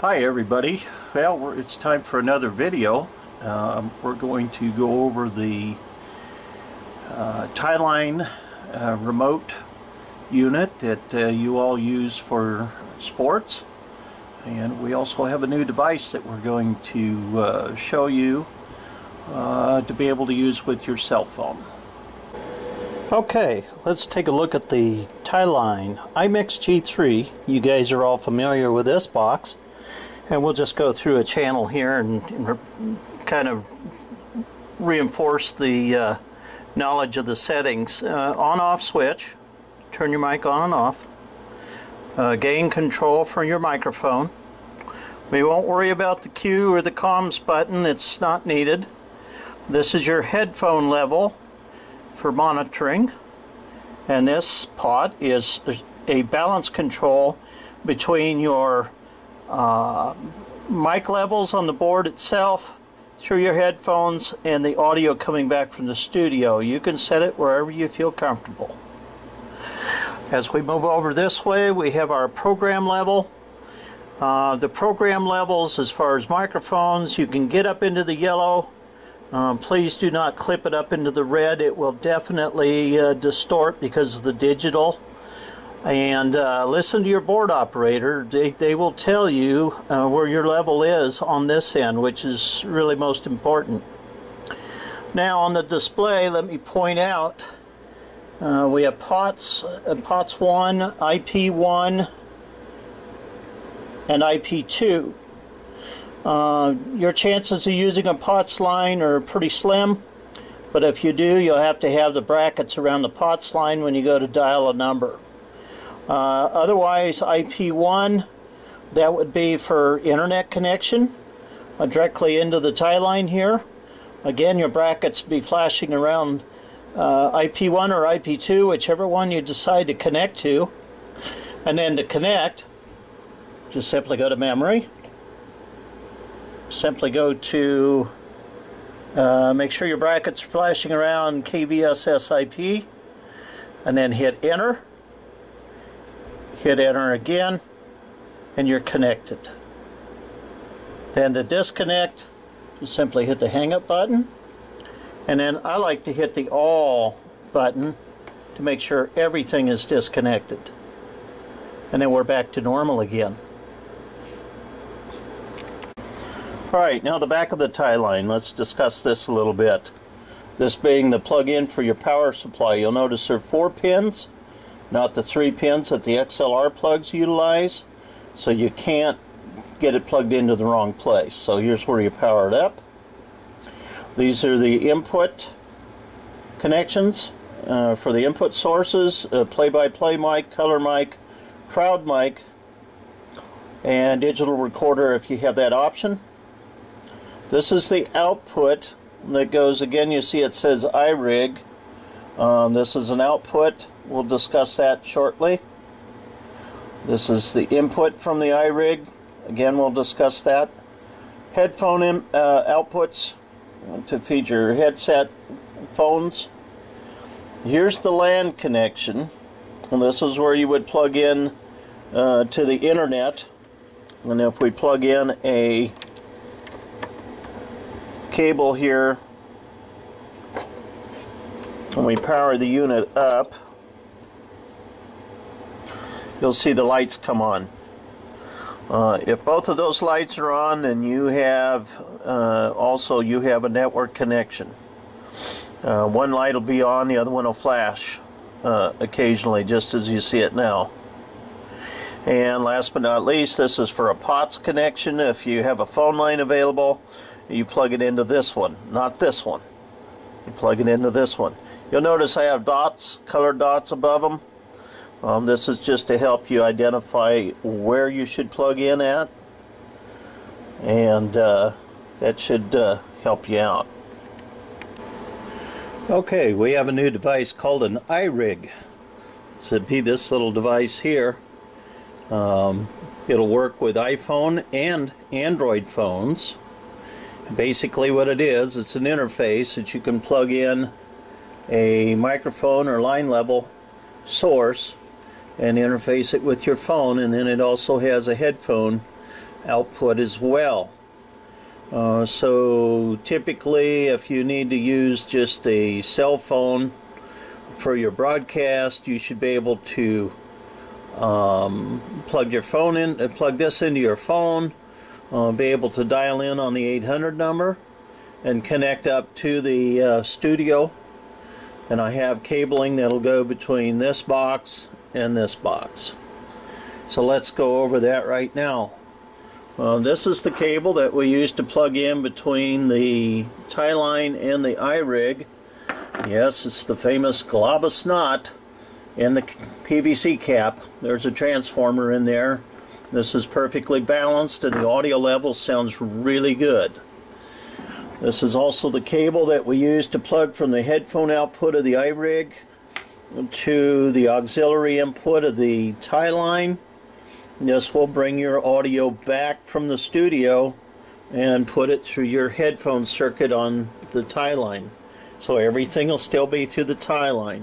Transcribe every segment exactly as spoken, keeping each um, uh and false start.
Hi everybody. Well, we're, it's time for another video. Um, we're going to go over the uh, Tieline uh, remote unit that uh, you all use for sports, and we also have a new device that we're going to uh, show you uh, to be able to use with your cell phone. Okay, let's take a look at the Tieline iMix G three. You guys are all familiar with this box, and we'll just go through a channel here and, and kind of reinforce the uh, knowledge of the settings. Uh, on-off switch, turn your mic on and off. Uh, gain control for your microphone. We won't worry about the Q or the comms button, it's not needed. This is your headphone level for monitoring, and this pot is a balance control between your uh, mic levels on the board itself through your headphones and the audio coming back from the studio. You can set it wherever you feel comfortable. As we move over this way, we have our program level. Uh, the program levels, as far as microphones, you can get up into the yellow. Um, please do not clip it up into the red. It will definitely uh, distort because of the digital. And uh, listen to your board operator. They, they will tell you uh, where your level is on this end, which is really most important. Now on the display, let me point out, uh, we have pots, uh, pots one, I P one, and I P two. Uh, your chances of using a POTS line are pretty slim, but if you do, you'll have to have the brackets around the POTS line when you go to dial a number. Uh, otherwise, I P one, that would be for internet connection uh, directly into the Tieline here. Again, your brackets be flashing around uh, I P one or I P two, whichever one you decide to connect to. And then to connect, just simply go to memory. Simply go to, uh, make sure your brackets are flashing around K V S S I P, and then hit enter, hit enter again, and you're connected. Then to disconnect, just simply hit the hang up button, and then I like to hit the all button to make sure everything is disconnected, and then we're back to normal again. Alright, now the back of the Tieline, let's discuss this a little bit. This being the plug-in for your power supply. You'll notice there are four pins, not the three pins that the X L R plugs utilize, so you can't get it plugged into the wrong place. So here's where you power it up. These are the input connections uh, for the input sources, uh, play-by-play mic, color mic, crowd mic, and digital recorder if you have that option. This is the output that goes, again, you see it says iRig. Um, this is an output. We'll discuss that shortly. This is the input from the iRig. Again, we'll discuss that. Headphone in, uh, outputs to feed your headset phones. Here's the LAN connection. And this is where you would plug in uh, to the internet. And if we plug in a cable here and we power the unit up, you'll see the lights come on. Uh, if both of those lights are on, then you have uh, also you have a network connection. Uh, one light will be on, the other one will flash uh, occasionally, just as you see it now. And last but not least, this is for a POTS connection. If you have a phone line available, you plug it into this one, not this one. You plug it into this one. You'll notice I have dots, colored dots above them. Um, this is just to help you identify where you should plug in at, and uh, that should uh, help you out. Okay, we have a new device called an iRig. So it'd be this little device here. Um, it'll work with iPhone and Android phones. Basically what it is, it's an interface that you can plug in a microphone or line level source and interface it with your phone, and then it also has a headphone output as well. Uh, so typically if you need to use just a cell phone for your broadcast, you should be able to um, plug your phone in, uh, plug this into your phone, uh, be able to dial in on the eight hundred number and connect up to the uh, studio. And I have cabling that'll go between this box and this box. So let's go over that right now. Uh, this is the cable that we use to plug in between the Tieline and the iRig. Yes, it's the famous glob of snot in the P V C cap. There's a transformer in there. This is perfectly balanced and the audio level sounds really good. This is also the cable that we use to plug from the headphone output of the iRig to the auxiliary input of the Tieline. This will bring your audio back from the studio and put it through your headphone circuit on the Tieline. So everything will still be through the Tieline.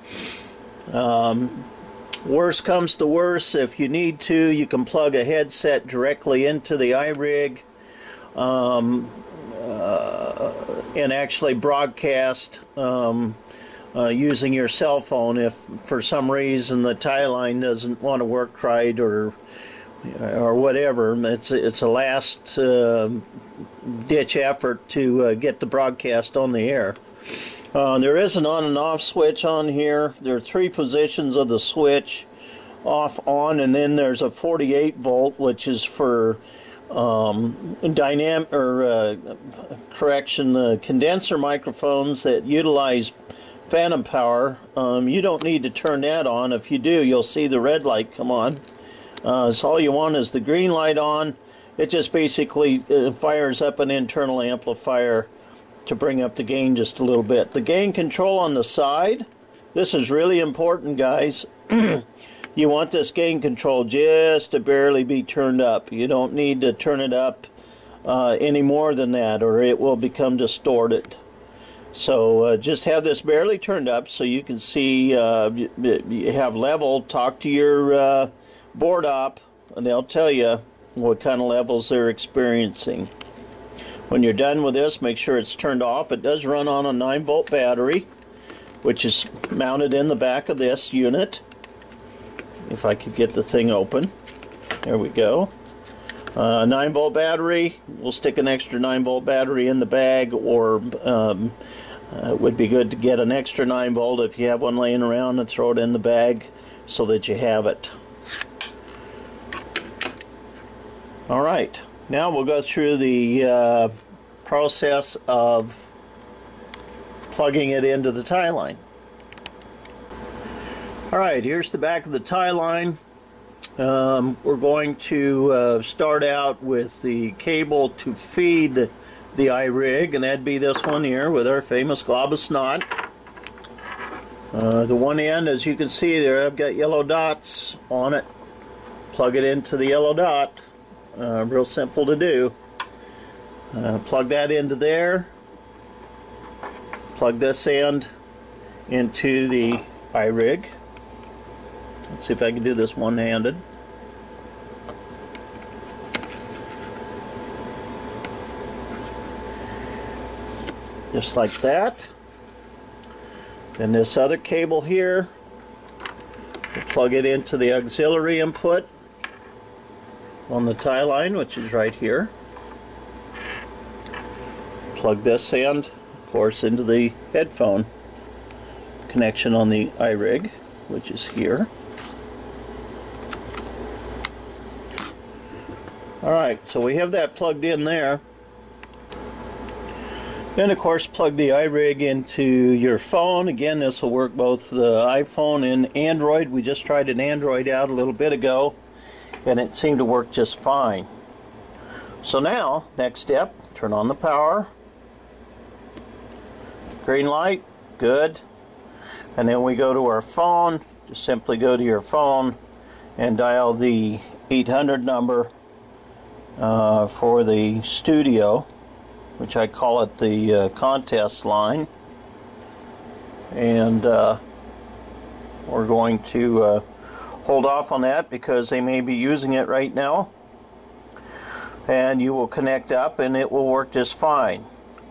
Um, worst comes to worst, if you need to, you can plug a headset directly into the iRig um, uh, and actually broadcast um, uh, using your cell phone if for some reason the Tieline doesn't want to work right or or whatever. It's it's a last uh, ditch effort to uh, get the broadcast on the air. Uh, there is an on and off switch on here. There are three positions of the switch: off, on, and then there's a forty-eight volt, which is for um, dynamic or uh, correction uh, condenser microphones that utilize phantom power. Um, you don't need to turn that on. If you do, you'll see the red light come on. Uh, so all you want is the green light on. It just basically uh, fires up an internal amplifier to bring up the gain just a little bit. The gain control on the side, this is really important, guys. You want this gain control just to barely be turned up. You don't need to turn it up uh, any more than that or it will become distorted. So uh, just have this barely turned up so you can see, uh, you, you have level. Talk to your uh, board op and they'll tell you what kind of levels they're experiencing. When you're done with this, make sure it's turned off. It does run on a nine volt battery, which is mounted in the back of this unit. If I could get the thing open. There we go. Uh, nine volt battery. We'll stick an extra nine volt battery in the bag, or um, uh, it would be good to get an extra nine volt if you have one laying around and throw it in the bag so that you have it. Alright, now we'll go through the uh, process of plugging it into the Tieline. Alright, here's the back of the Tieline. Um, we're going to uh, start out with the cable to feed the iRig, and that'd be this one here with our famous glob of snot. Uh, the one end, as you can see there, I've got yellow dots on it. Plug it into the yellow dot. Uh, real simple to do. Uh, plug that into there. Plug this end into the iRig. Let's see if I can do this one-handed. Just like that. Then this other cable here, we'll plug it into the auxiliary input on the Tieline, which is right here. Plug this end, of course, into the headphone connection on the iRig, which is here. Alright, so we have that plugged in there. Then, of course, plug the iRig into your phone. Again, this will work both the iPhone and Android. We just tried an Android out a little bit ago, and it seemed to work just fine. So now, next step, turn on the power. Green light, good. And then we go to our phone. Just simply go to your phone and dial the eight hundred number uh, for the studio, which I call it the uh, contest line. And uh, we're going to uh, hold off on that because they may be using it right now. and you will connect up and it will work just fine.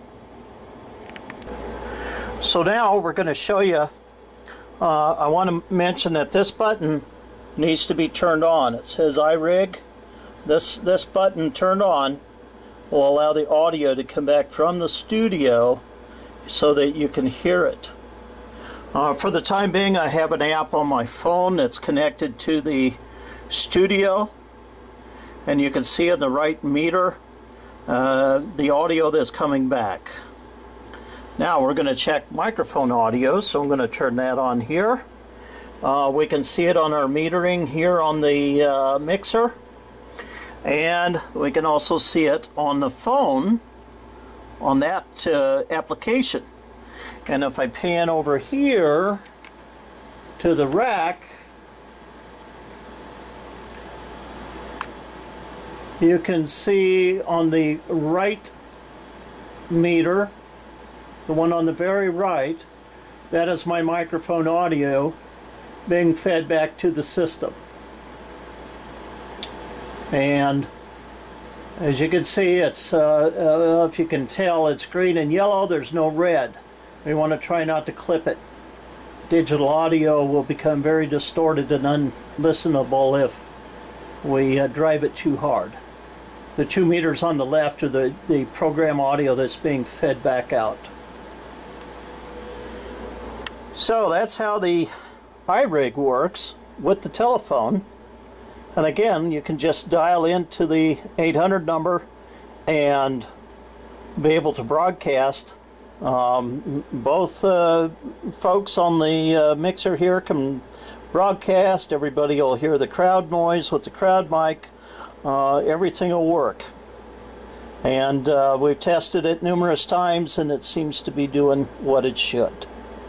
So now we're going to show you, uh, I want to mention that this button needs to be turned on. It says iRig. This, this button turned on will allow the audio to come back from the studio so that you can hear it. Uh, for the time being, I have an app on my phone that's connected to the studio, and you can see in the right meter uh, the audio that's coming back. Now we're going to check microphone audio, so I'm going to turn that on here. Uh, we can see it on our metering here on the uh, mixer, and we can also see it on the phone on that uh, application. And if I pan over here to the rack, you can see on the right meter, the one on the very right, that is my microphone audio being fed back to the system. And as you can see, it's uh, uh, if you can tell, it's green and yellow. There's no red. We want to try not to clip it. Digital audio will become very distorted and unlistenable if we uh, drive it too hard. The two meters on the left are the, the program audio that's being fed back out. So that's how the iRig works with the telephone. And again, you can just dial into the eight hundred number and be able to broadcast. Um, both uh, folks on the uh, mixer here can broadcast. Everybody will hear the crowd noise with the crowd mic. Uh, everything will work. And uh, we've tested it numerous times, and it seems to be doing what it should.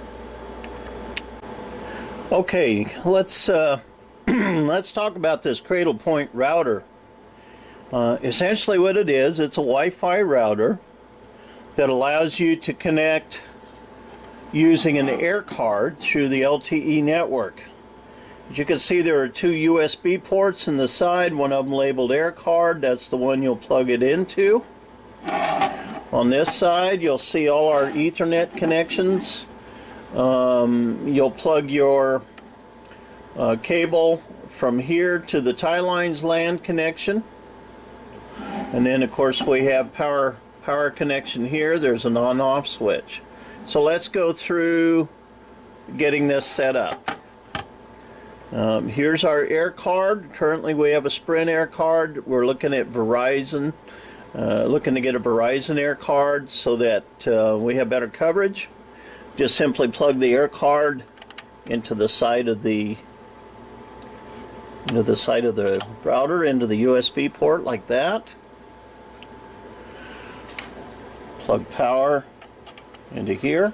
Okay, let's uh, let's talk about this Cradle Point router. Uh, essentially what it is, it's a Wi-Fi router that allows you to connect using an air card through the L T E network. As you can see, there are two U S B ports in the side, one of them labeled air card. That's the one you'll plug it into. On this side, you'll see all our Ethernet connections. Um, you'll plug your uh, cable from here to the Tieline's LAN connection. And then, of course, we have power power connection here. There's an on-off switch. So let's go through getting this set up. Um, here's our air card. Currently we have a Sprint air card. We're looking at Verizon, uh, looking to get a Verizon air card so that uh, we have better coverage. Just simply plug the air card into the side of the into the side of the router, into the U S B port like that. Plug power into here.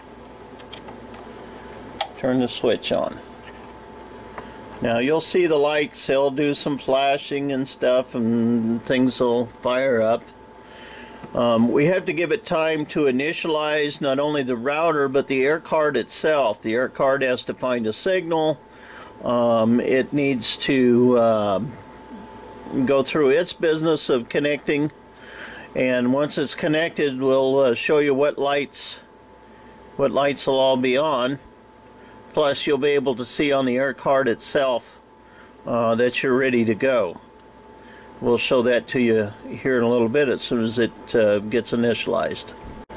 Turn the switch on. Now you'll see the lights, they'll do some flashing and stuff, and things will fire up. Um, we have to give it time to initialize not only the router but the air card itself. The air card has to find a signal. Um, it needs to uh, go through its business of connecting, and once it's connected, we'll uh, show you what lights what lights will all be on. Plus, you'll be able to see on the air card itself uh, that you're ready to go. We'll show that to you here in a little bit as soon as it uh, gets initialized.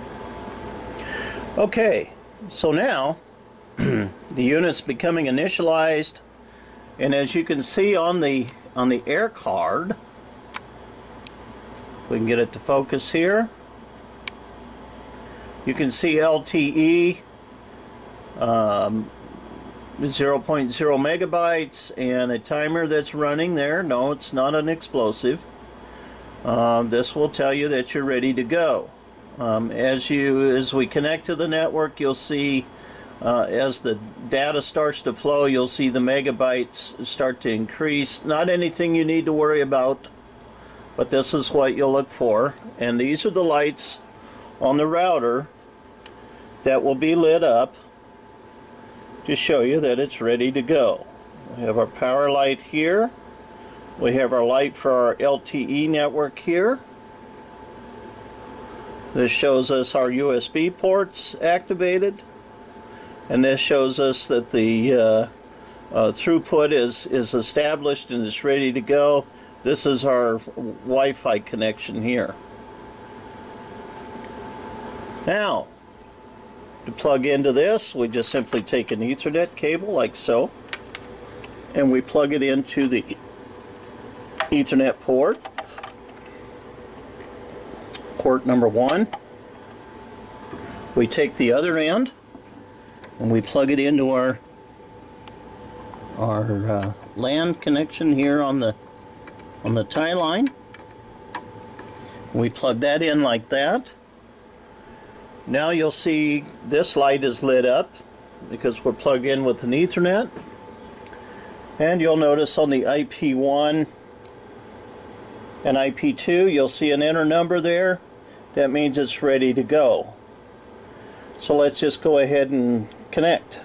Okay, so now the unit's becoming initialized, and as you can see on the on the air card, we can get it to focus here. You can see L T E. Um, zero point zero megabytes and a timer that's running there. No, it's not an explosive. Um, this will tell you that you're ready to go. Um, as you as we connect to the network, you'll see uh, as the data starts to flow, you'll see the megabytes start to increase. Not anything you need to worry about, but this is what you'll look for. And these are the lights on the router that will be lit up to show you that it's ready to go. We have our power light here. We have our light for our L T E network here. This shows us our U S B ports activated, and this shows us that the uh, uh, throughput is, is established and is ready to go. This is our Wi-Fi connection here. Now, to plug into this, we just simply take an Ethernet cable like so, and we plug it into the Ethernet port. Port number one. We take the other end and we plug it into our our uh, LAN connection here on the on the tie line. We plug that in like that. Now you'll see this light is lit up because we're plugged in with an Ethernet, and you'll notice on the I P one and I P two you'll see an enter number there. That means it's ready to go. So let's just go ahead and connect.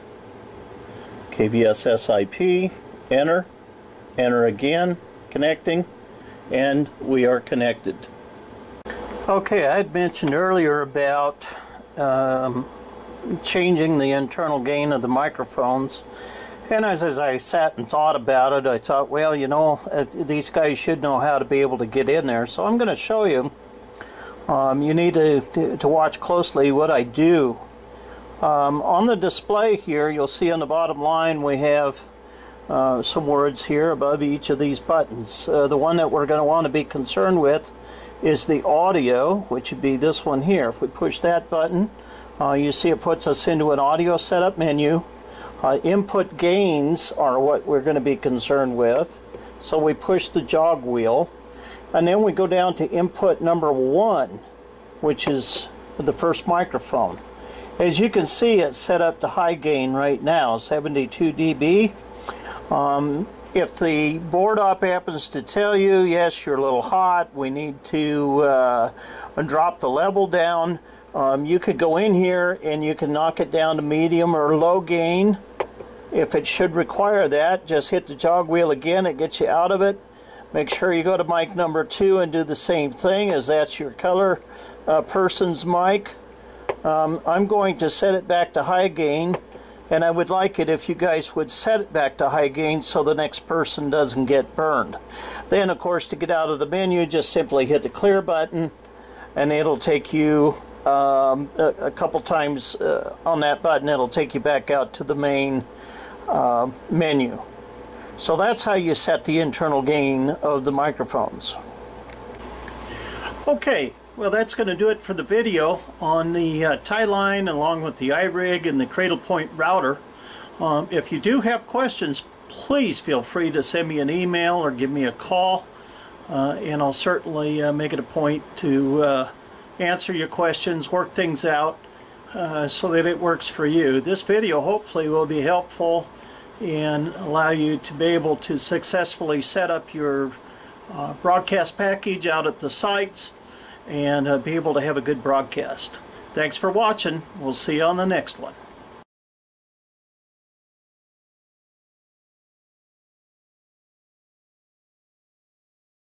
K V S S I P, enter, enter again, connecting, and we are connected. Okay, I had mentioned earlier about um, changing the internal gain of the microphones, and as, as I sat and thought about it, I thought, well, you know, uh, these guys should know how to be able to get in there, so I'm going to show you. Um, you need to, to, to watch closely what I do. Um, on the display here, you'll see on the bottom line we have uh, some words here above each of these buttons. Uh, the one that we're going to want to be concerned with is the audio, which would be this one here. If we push that button, uh, you see it puts us into an audio setup menu. Uh, input gains are what we're going to be concerned with. So we push the jog wheel, and then we go down to input number one, which is the first microphone. As you can see, it's set up to high gain right now, seventy-two D B. Um, if the board op happens to tell you, yes, you're a little hot, we need to uh, drop the level down, um, you could go in here and you can knock it down to medium or low gain. If it should require that, just hit the jog wheel again, it gets you out of it. Make sure you go to mic number two and do the same thing, as that's your color uh, person's mic. Um, I'm going to set it back to high gain, and I would like it if you guys would set it back to high gain so the next person doesn't get burned. Then, of course, to get out of the menu, just simply hit the clear button, and it'll take you um, a, a couple times uh, on that button. It'll take you back out to the main uh, menu. So that's how you set the internal gain of the microphones. Okay, well, that's going to do it for the video on the uh, Tieline along with the iRig and the Cradlepoint router. Um, if you do have questions, please feel free to send me an email or give me a call, uh, and I'll certainly uh, make it a point to uh, answer your questions, work things out uh, so that it works for you. This video hopefully will be helpful and allow you to be able to successfully set up your uh, broadcast package out at the sites and uh, be able to have a good broadcast. Thanks for watching. We'll see you on the next one.